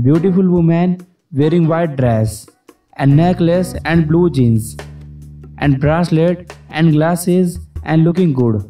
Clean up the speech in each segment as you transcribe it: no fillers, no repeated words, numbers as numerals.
Beautiful woman wearing white dress and necklace and blue jeans and bracelet and glasses and looking good.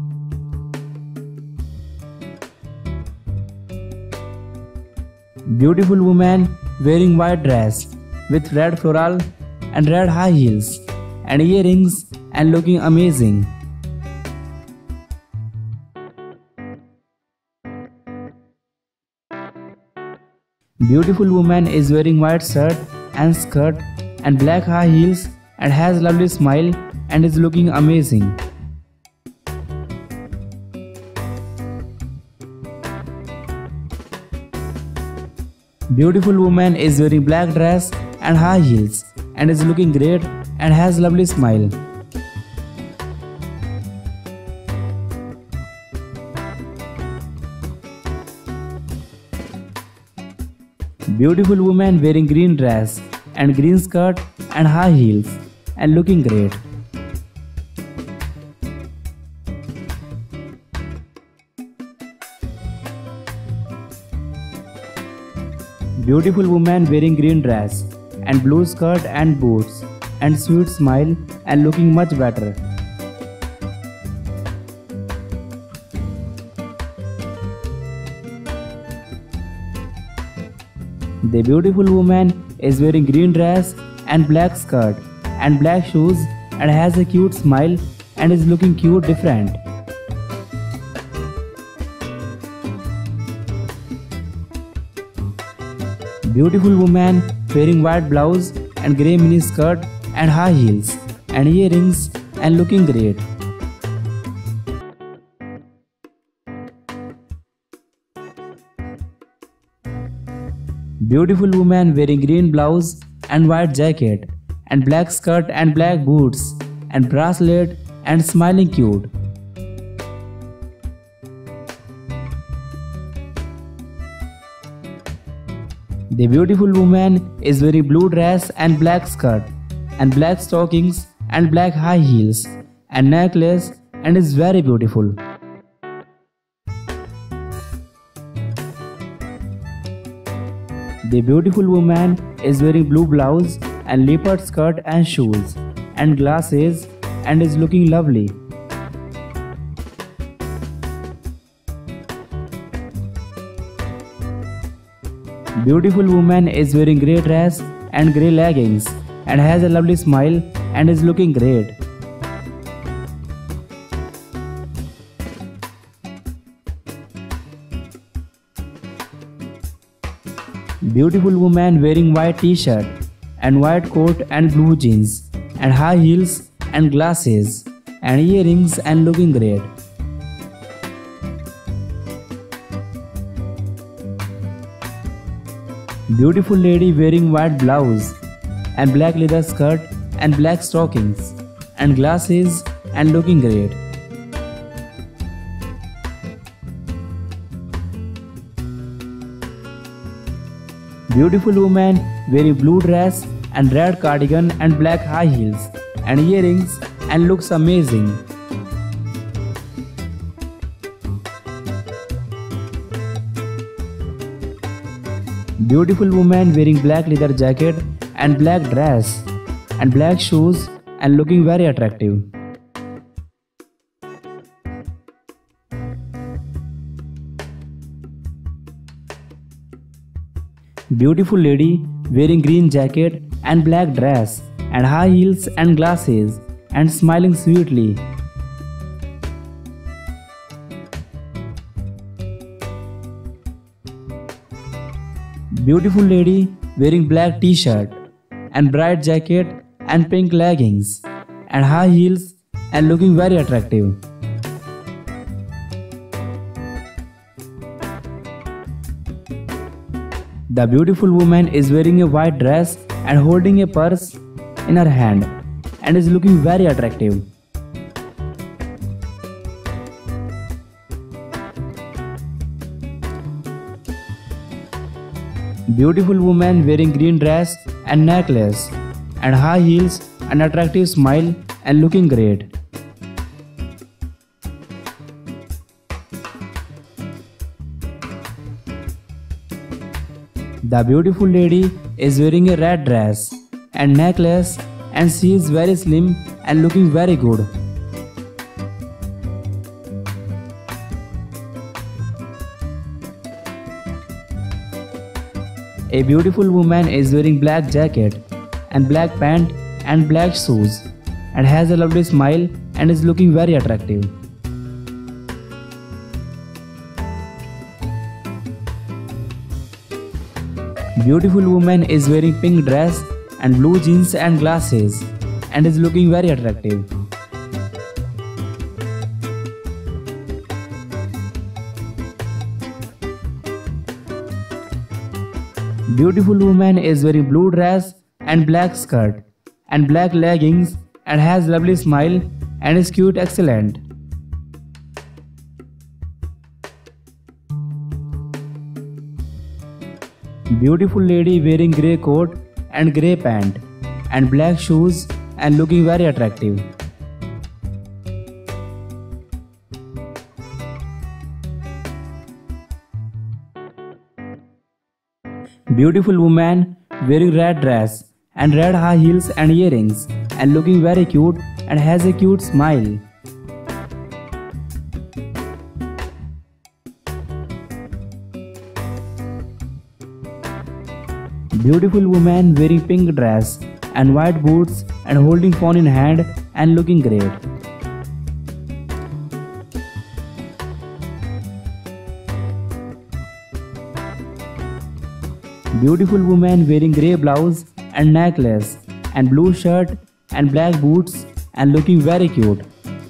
Beautiful woman wearing white dress with red floral and red high heels and earrings and looking amazing. Beautiful woman is wearing white shirt and skirt and black high heels and has lovely smile and is looking amazing. Beautiful woman is wearing black dress and high heels and is looking great and has lovely smile. Beautiful woman wearing green dress and green skirt and high heels and looking great. Beautiful woman wearing green dress and blue skirt and boots and sweet smile and looking much better. The beautiful woman is wearing green dress and black skirt and black shoes and has a cute smile and is looking cute different. Beautiful woman wearing white blouse and grey mini skirt and high heels and earrings and looking great. Beautiful woman wearing green blouse and white jacket and black skirt and black boots and bracelet and smiling cute. The beautiful woman is wearing blue dress and black skirt and black stockings and black high heels and necklace and is very beautiful. The beautiful woman is wearing blue blouse and leopard skirt and shoes and glasses and is looking lovely. Beautiful woman is wearing grey dress and grey leggings and has a lovely smile and is looking great. Beautiful woman wearing white t-shirt and white coat and blue jeans and high heels and glasses and earrings and looking great. Beautiful lady wearing white blouse and black leather skirt and black stockings and glasses and looking great. Beautiful woman wearing blue dress and red cardigan and black high heels and earrings and looks amazing. Beautiful woman wearing black leather jacket and black dress and black shoes and looking very attractive. Beautiful lady wearing green jacket and black dress and high heels and glasses and smiling sweetly. Beautiful lady wearing black t-shirt and bright jacket and pink leggings and high heels and looking very attractive. The beautiful woman is wearing a white dress and holding a purse in her hand and is looking very attractive. Beautiful woman wearing green dress and necklace and high heels and attractive smile and looking great. The beautiful lady is wearing a red dress and necklace, and she is very slim and looking very good. A beautiful woman is wearing black jacket and black pant and black shoes and has a lovely smile and is looking very attractive. Beautiful woman is wearing pink dress and blue jeans and glasses and is looking very attractive. Beautiful woman is wearing blue dress and black skirt and black leggings and has lovely smile and is cute excellent. Beautiful lady wearing grey coat and grey pant and black shoes and looking very attractive. Beautiful woman wearing red dress and red high heels and earrings and looking very cute and has a cute smile. Beautiful woman wearing pink dress and white boots and holding phone in hand and looking great. Beautiful woman wearing grey blouse and necklace and blue shirt and black boots and looking very cute.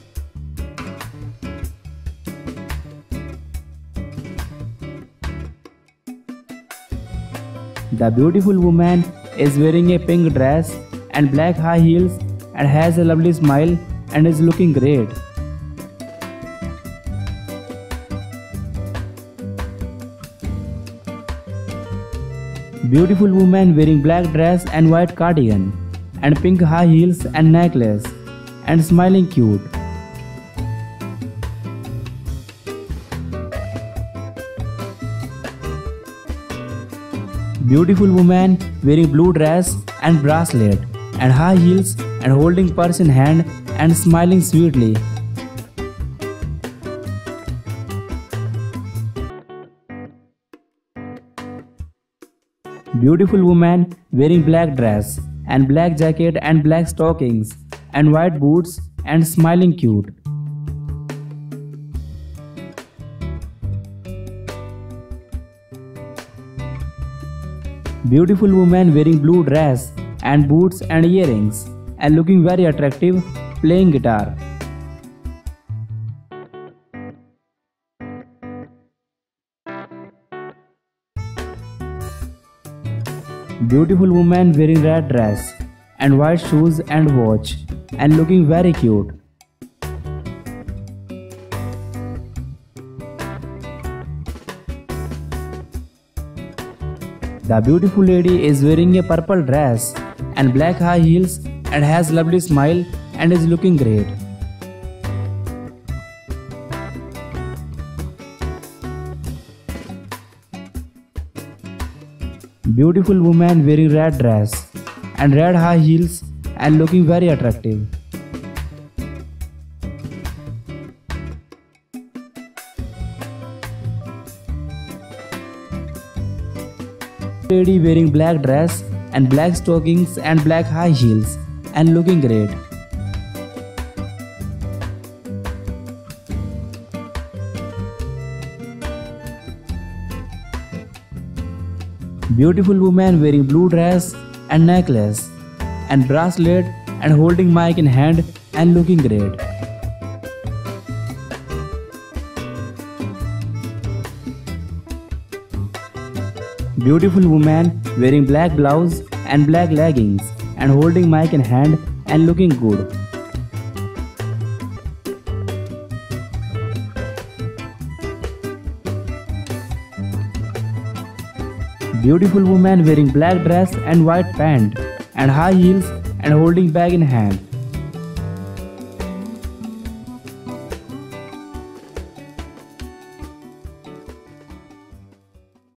The beautiful woman is wearing a pink dress and black high heels and has a lovely smile and is looking great. Beautiful woman wearing black dress and white cardigan and pink high heels and necklace and smiling cute. Beautiful woman wearing blue dress and bracelet and high heels and holding purse in hand and smiling sweetly. Beautiful woman wearing black dress and black jacket and black stockings and white boots and smiling cute. Beautiful woman wearing blue dress and boots and earrings and looking very attractive playing guitar. Beautiful woman wearing red dress and white shoes and watch and looking very cute. The beautiful lady is wearing a purple dress and black high heels and has lovely smile and is looking great. Beautiful woman wearing red dress and red high heels and looking very attractive. Lady wearing black dress and black stockings and black high heels and looking great. Beautiful woman wearing blue dress and necklace and bracelet and holding mic in hand and looking great. Beautiful woman wearing black blouse and black leggings and holding mic in hand and looking good. Beautiful woman wearing black dress and white pant and high heels and holding bag in hand